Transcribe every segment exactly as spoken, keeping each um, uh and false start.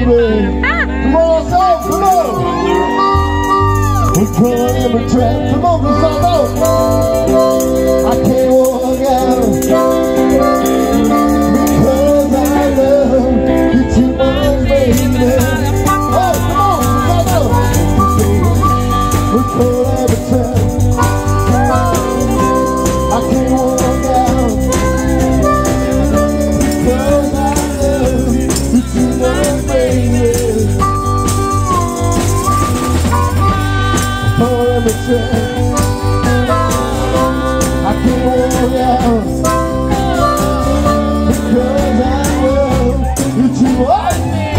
baby. Come on, so, come on. We're pulling every track. Come on, let's all go. I can't walk out because I love you too much, baby. Oh, come on, let's all go. We're pulling every track. I can't walk out because I love you too much, baby. Pulling every track. I can't walk out because I love you too much.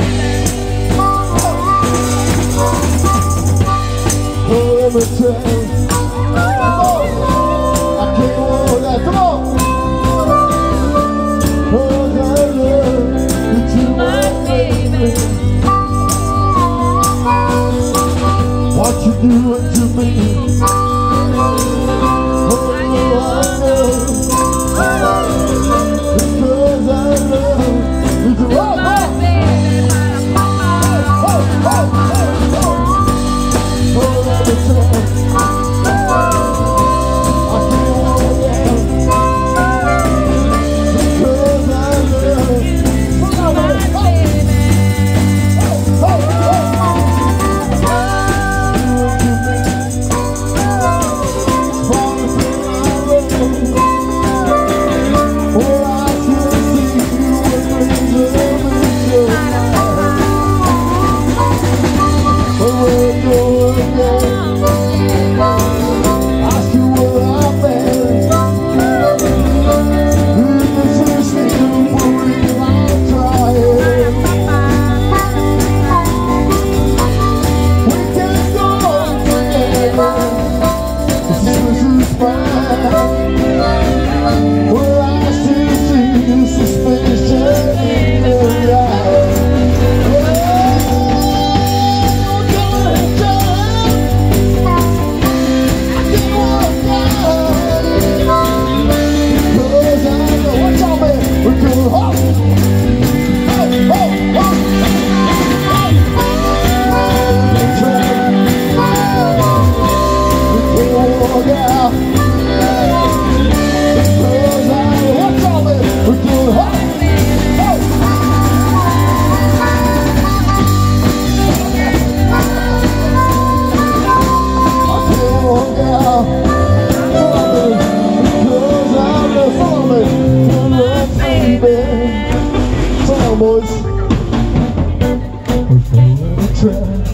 Pulling every track. What you doing to me? Oh, I know. Because I love you too much. Oh, oh, oh, oh, oh, let me try. I can't walk out because I love you too much. Oh, oh, oh. Boys, we're following the track.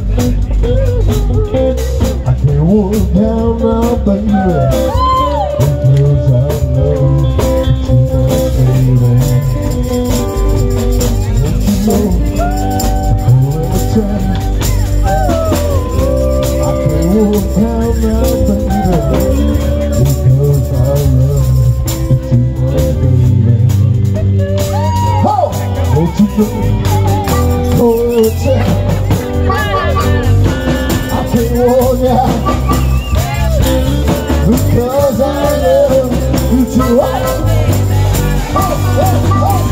I can't walk down now, baby, because I love you too much, baby. Don't you know we're following the track? I can't walk down now, baby, because I love you too much, baby. Don't you know, oh, I can't walk out because I love you too much. Oh, oh, oh.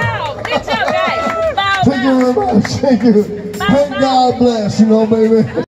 Thank you very much. Thank you. Thank God bless, you know, baby.